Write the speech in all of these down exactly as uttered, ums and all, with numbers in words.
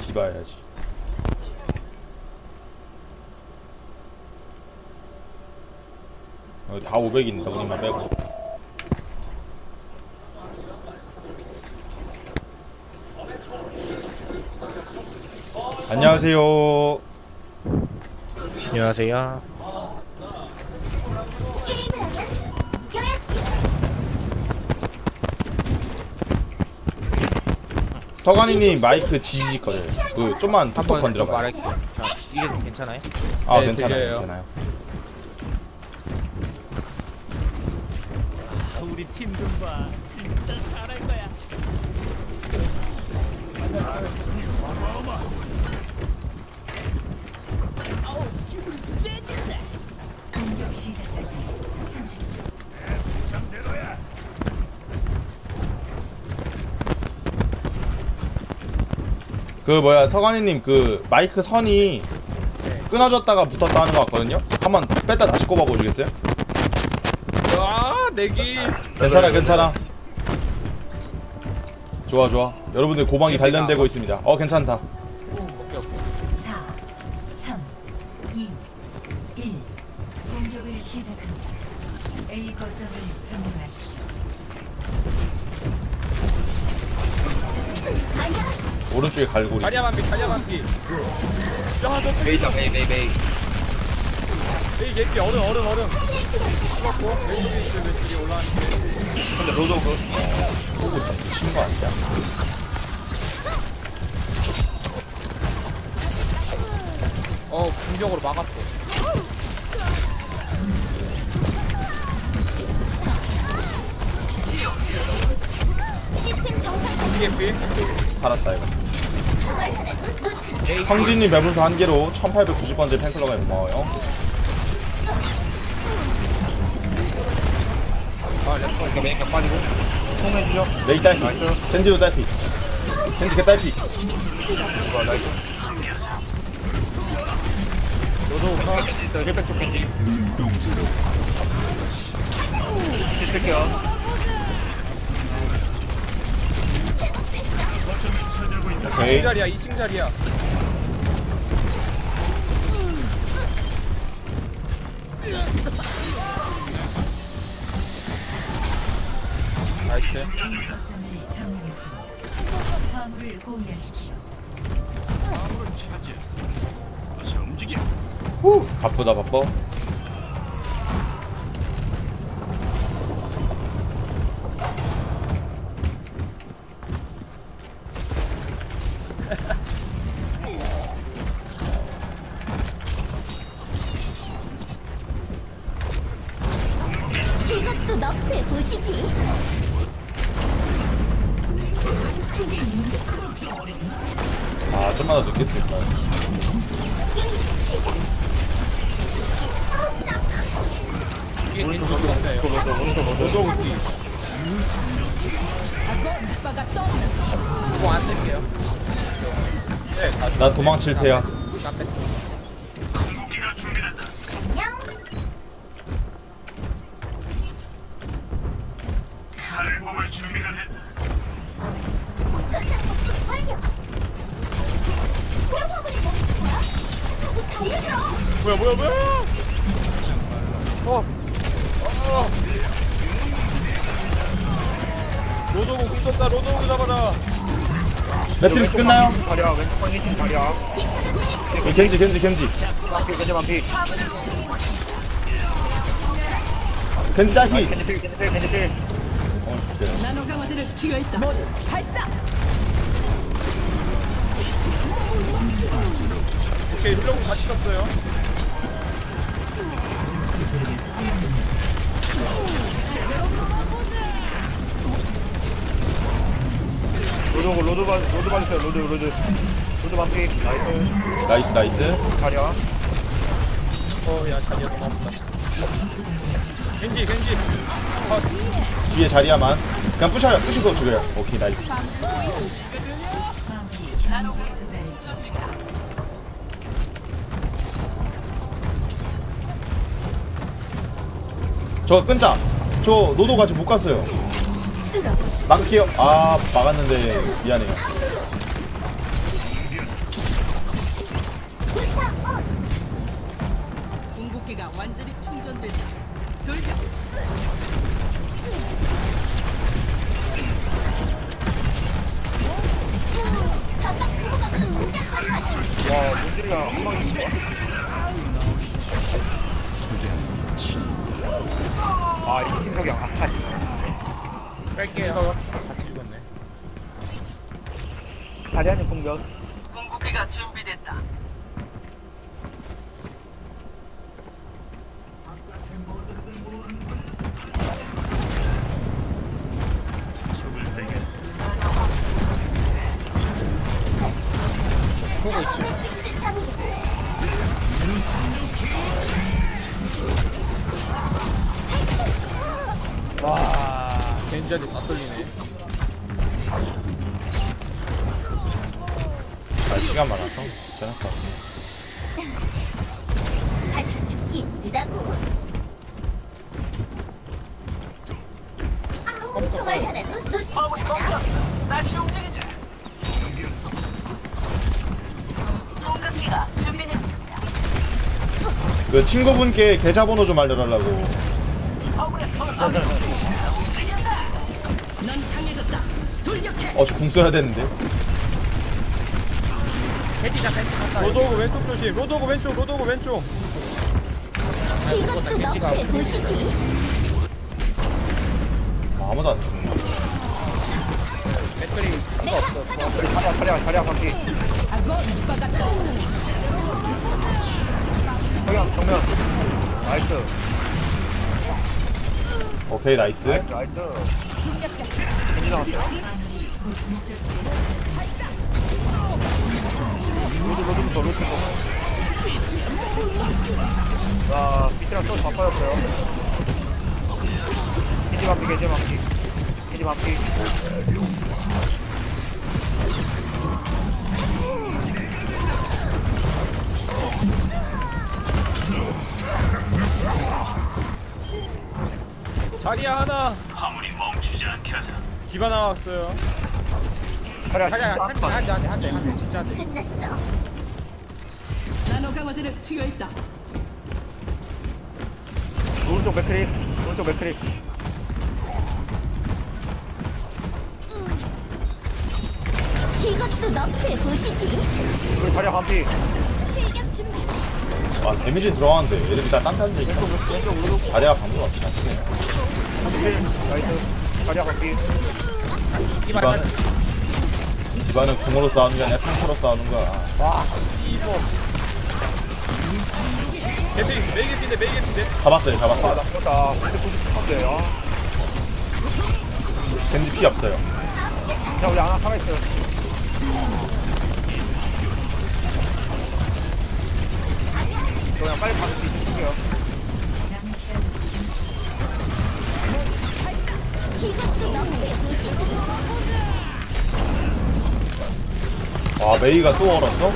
디바 해야지. 어, 다 오백인데 우리만 빼고. 안녕하세요. 안녕하세요. 터가니님 마이크 지지거려요. 그 좀만 톡톡 건드려봐요. 말할게요. 자, 이게 괜찮아요? 아 네, 괜찮아요. 들려요. 괜찮아요. 우리 팀 좀 봐. 진짜 잘할 거야. 어우, 세진다. 공격 시작까지 삼십 초. 그 뭐야 서가니님 그 마이크 선이 끊어졌다가 붙었다 하는 거 같거든요. 한번 뺐다 다시 꼽아 보시겠어요? 아, 내기. 괜찮아 괜찮아. 좋아 좋아. 여러분들 고방이 단련되고 있습니다. 어 괜찮다. 오케이, 오케이. 사, 삼, 이, 일. 공격을 시작합니다. A 거점을 점령하십시오. 오른쪽에 갈고리. 자리야 반피, 자리야 반피. 야, 너 메이다 메이 메이 메이. 에이, 개피 얼음, 얼음, 얼음. 죽었고 왼쪽에 있어, 왼쪽에 올라왔는데. 근데 로드 오브. 미친 거 아니야? 어, 공격으로 막았어. 개피. 살았다 이거. 성진님 매분수 한 개로 천팔백구십 번째 팬클럽에 고마워요. 아 랩터 이렇게 메이가 빠지고. 통해주죠. 레이 딸피. 나이스. 젠지도 딸피. 젠지 개 딸피. 좋아 나이스. 로드 오브. 저 힐백 쪽 겐지. 쓸게요. 오케이. 이층 자리야, 이층 자리야. 나이스. 거점을 점령했습니다. 화물을 공유하십시오. 후 바쁘다 바빠. 이것도 너프해 보시지. 아 좀만 더 늦게 쓸까. 이게 겐지 없어요. 로드 오른쪽 로드. 로드 오기. 이거 안 쓸게요. 네, 다 나 도망칠 테야. 깜빡. 뭐야 뭐야 뭐야? 어. 어. 로도구 궁쳤다. 로도구 잡아라. 넷플릭스 끝나요? 자리야 왼쪽 방이 팀 자리야. 겐지 겐지 겐지. 반피 겐지 반피. 겐지 딸피. 겐지 필 겐지 필 겐지 필. 어 진짜. 나노 강화제를 투여했다. 모두 발사. 오케이, 힐러공 같이 썼어요. 로드 오브 로드 반 로드 반있어요 로드 로드. 로드 반피. 나이스. 나이스 나이스. 자리야. 어, 야, 자리야 너무 아프다. 겐지, 겐지. 컷. 뒤에 자리야만. 그냥 부셔요. 부시고 죽여요. 오케이 나이스. 저 끊자. 저 노도 같이 못 갔어요. 막힐게요. 아 막았는데 미안해요. 아 이거 신석이 아 뺄게요. 다 같이 죽었네. 자리하는 공격. 궁극기가 준비됐다. 보고 있지. 와, 겐지한테 다 쏠리네. 아, 시간 많아서 괜찮았어. 아직 죽기 이르다고. 아우, 총알 하나 놓- 놓치지 않아. 다시 움직이자. 궁극기가 준비됐습니다. 그 친구분께 계좌번호 좀 알려달라고. 어, 저 궁 써야 되는데. 로드오그 왼쪽 조심. 로드오그 왼쪽. 로드오그 왼쪽. 이것도 너프의 도시지. 아, 아무도 안 죽네. 자리야 자리야 자리야 바퀴. 정면 정면. 나이스. 오케이, 나이스. 나이스 나이스. 겐지 나왔어요. 로드 로드부터 로드부터. 자 비트랑 또 다 빠졌어요. 겐지 바퀴 겐지 바퀴. 겐지 바퀴. 자리야 하나. 화물이 멈추지 않게서. 디바 나왔어요. 자리야 자리야 진짜 안 한대 한대 한대 한대 한대 진짜 한대. 끝났어. 나노 강화제를 투여했다. 오른쪽 맥크리 오른쪽 맥크리. 이것도 너프의 도시지. 우리 자리야 반피. 출격 준비. 아, 데미지 들어가는데 애들이 다 딴딴지. 다리가 방금 없지 않네. 나이스. 자리야 반피. 디바는 디바는 궁으로 싸우는 게 아니라 상처로 싸우는 거야. 와 씨발. 개피 메이개피인데 메이개피인데. 잡았어요, 아, 잡았어요. 나 죽었다. 근데 구십칠 컷이에요. 겐지 피 없어요. 자, 우리 하나 살아있어요. 저 그냥 빨리 가서 뒤줄게요. 이것도 너프의 도시지. 아, 메이가 또 얼었어?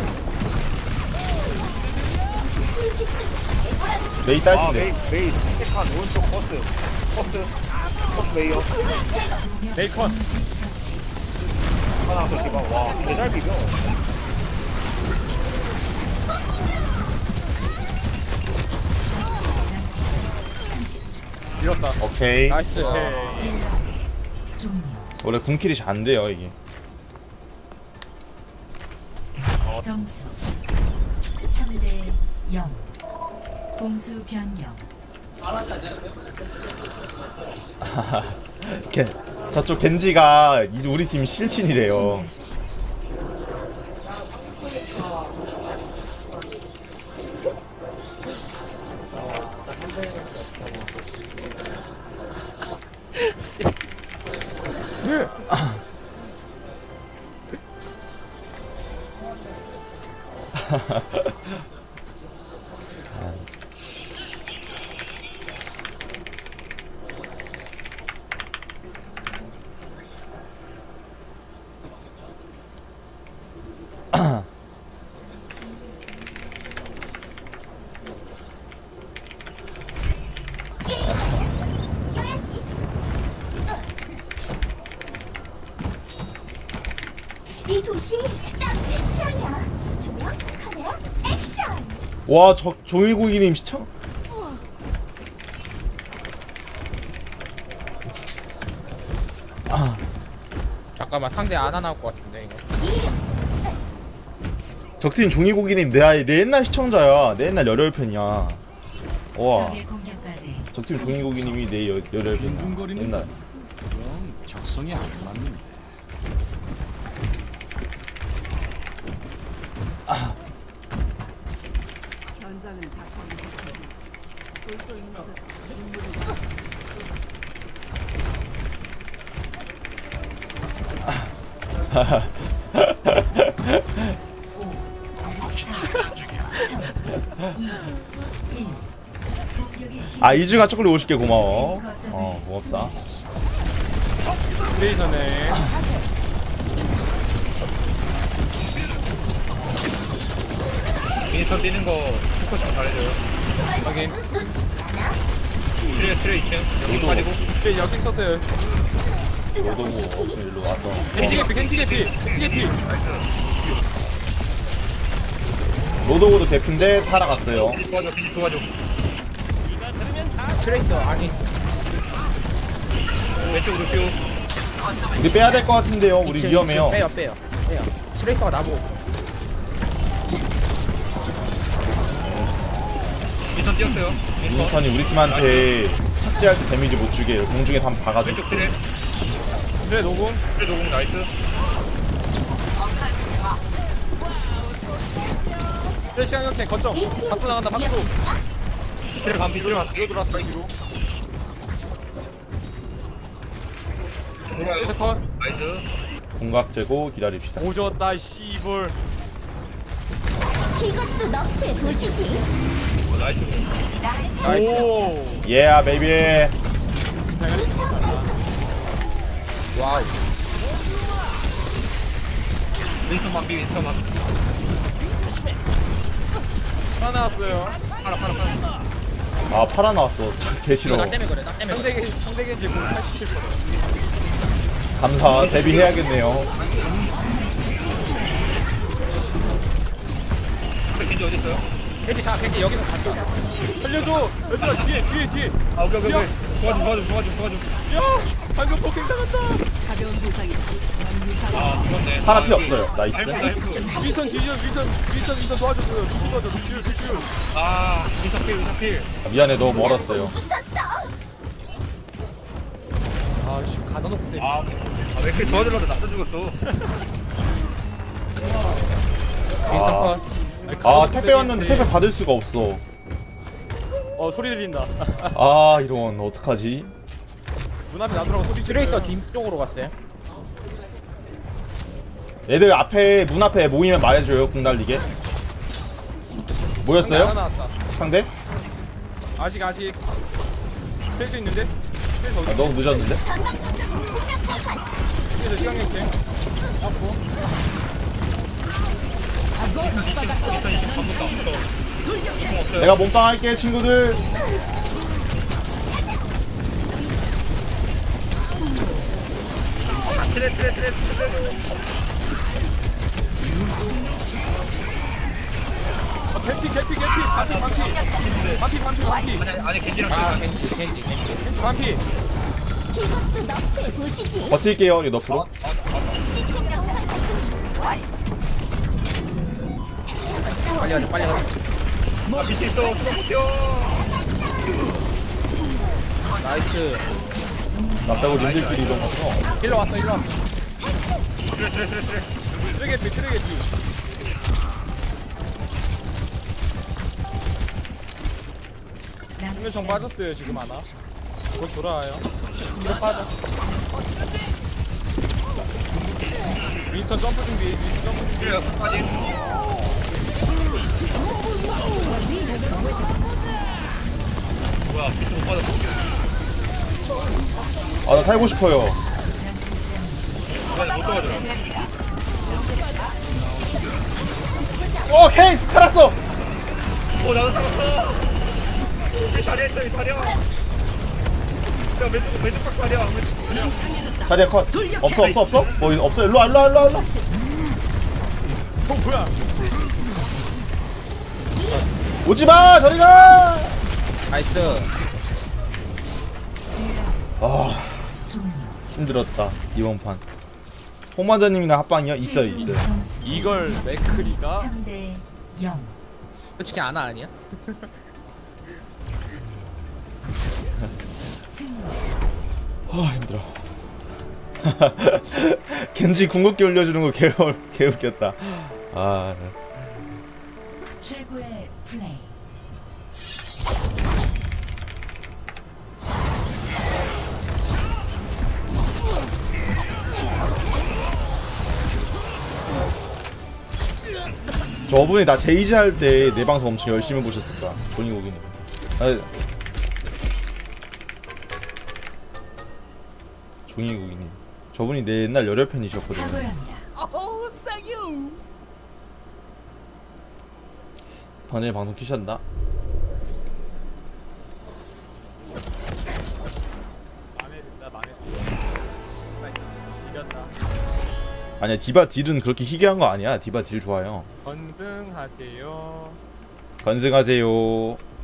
메이 아, 딸인데. 메이, 메이, 택한 오른쪽 버스. 버스. 버스 메이요. 베이컨. 하나 더 기방. 와, 개잘 비벼. 밀었다. 오케이. 나이스. 종료. 원래 궁킬이 잘 안 돼요, 이게. 점수 삼 대 영. 공수 변경. 겐, 저쪽 겐지가 이제 우리 팀 실친이래요. 이 도시 딱 내 취향이야. 조명, 카메라, 액션. 와, 저 종일고기님 시청? 잠깐만 상대 안 나올 것 같은데 이거. 적팀 종이고기님 내, 아이- 내 옛날 시청자야. 내 옛날 열혈 팬이야. 와, 적의 공격까지 적팀 종이고기님이 내 여, 열혈이었나 옛날. 영 적성이 안 맞는데. 전장은 다 쏠쏠 있는 아 이주가 초콜릿 오십 개 고마워. 어 고맙다. 트레이서네. 미니턴 뛰는 거 포커스 좀 잘해줘요. 확인. 트레 트레 이 층 여기 빠지고. 트레이 역행 썼어요. 너도 뭐 없으면 일로 와서. 겐지 개피, 겐지 개피, 겐지 개피. 로도고도 대피인데 살아갔어요. 도와줘 빈지 도와줘. 트레이서 안에 있어. 왼쪽으로 쭉. 우리 빼야 될 것 같은데요. 우리 이층, 위험해요. 이층 빼요 빼요 빼요. 트레이서가 나보고 미니턴 뛰었어요. 미니턴. 윈스턴이 우리 팀한테 착지할 때 데미지 못 주게 공중에 한번 박아줘. 왼쪽 트레. 트레이 녹음. 트레 노공 나이스. 트레이 시간 역행 거점. 밖으로 나간다, 밖으로. 트레 반피 트레 반피. 뒤로 돌았어, 뒤로. 트레이서 컷. 나이스. 공각 재고 기다립시다. 오졌다, 씨볼. 이것도 너프의 도시지. 어, 나이스. 오. 예아 베이비. 와우. 윈스턴 반피 윈스턴 반피. 하나 나왔어요. 팔아 팔아 팔아. 아 팔아 나왔어. 개 이거 싫어. 나 때문에 그래 나 때문에 그래. 상대 겐 상대 겐지 공 팔십칠 퍼센트. 감사. 데뷔해야겠네요. 빈지 어디 있어요? 켄지 자 켄지 여기서 잡고 살려줘. 얘들아 뒤에 뒤에 뒤에. 아 오케이 오케이 오케이. 도와줘 도와줘 도와줘 도와줘. 야 방금 폭행 당했다. 가벼운 부상이 아 죽었네. 파라 피 없어요. 나이스. 헬프 헬프. 위선 뒤져 위선 위선 위선 도와줬어요. 루시 도와줘 루시 루시. 아 윈스턴 필 윈스턴 필. 아, 미안해 너무 멀었어요. 아씨 가둬놓고 때려. 아, 아, 왜 이렇게 도와주려고 나도 죽었어. 윈스턴 아, 컷. 아 택배 왔는데 택배 받을 수가 없어. 어 소리 들린다. 아 이런 어떡하지? 눈앞에 나더라고 소리 지르. 트레이서 뒤쪽으로 갔어요. 애들 앞에 문 앞에 모이면 말해줘요. 공 날리게. 하나 모였어요? 나왔다. 상대? 아직 아직. 뺄수 있는데? 뺄수 아, 어디? 너무 늦었는데? 그래서 시간 낼게. 내가 몸빵 할게 친구들. 트레 트레 트레 트레. 아, 개피 개피 개피. 반피 반피. 반피 반피 반피. 아니 아니 겐지랑 아 겐지. 켄지 켄지 켄지. 겐지 반피. 이것도 너프의 도시지. 버틸게요 이 너프로. 시스템 정상 빨리 가자 빨리 가자. 아 밑에 있어. 뛰어. 나이스. 나 빼고 님들끼리 이런 거서. 힐러 왔어 힐러 왔어. 트레 트레 트레 트레. 트레 개피 트레 개피. 남은 정 시간 빠졌어요 지금 하나. 곧 돌아와요. 뒤로 빠져. 윈턴 점프 준비. 윈턴 점프 준비. 트레 여섯 빠지. 뭐야 밑에 못 빠졌어. 아 나 살고 싶어요. 못 도와줘. 오케이 살았어. 오 나도 살았어. 이 자리했어 이 자리야. 야 왼쪽 왼쪽 박 자리야. 왼쪽 자리야. 자리야 컷. 없어 없어 없어? 뭐 없어. 일로와 일로와 일로와 일로와. 어 뭐야? 오지마 저리가. 나이스. 아 힘들었다 이번 판. 홍마자님이랑 합방이요? 있어요 있어요. 이걸 맥크리가 삼 대 영. 솔직히 아나 아니야? 아 힘들어. 겐지 궁극기 올려주는 거 개, 개 웃겼다. 아 최고의 플레이. 저분이 나 제이지 할 때 내 방송 엄청 열심히 보셨을까. 본인고기님. 아, 종이고기님. 저분이 내 옛날 열혈 팬이셨거든요. 탁월합니다. 방전에 방송 키셨나? 맘에 든다 맘에 든다. 지렸다. 아니야 디바 딜은 그렇게 희귀한 거 아니야. 디바 딜 좋아요. 건승하세요. 건승하세요.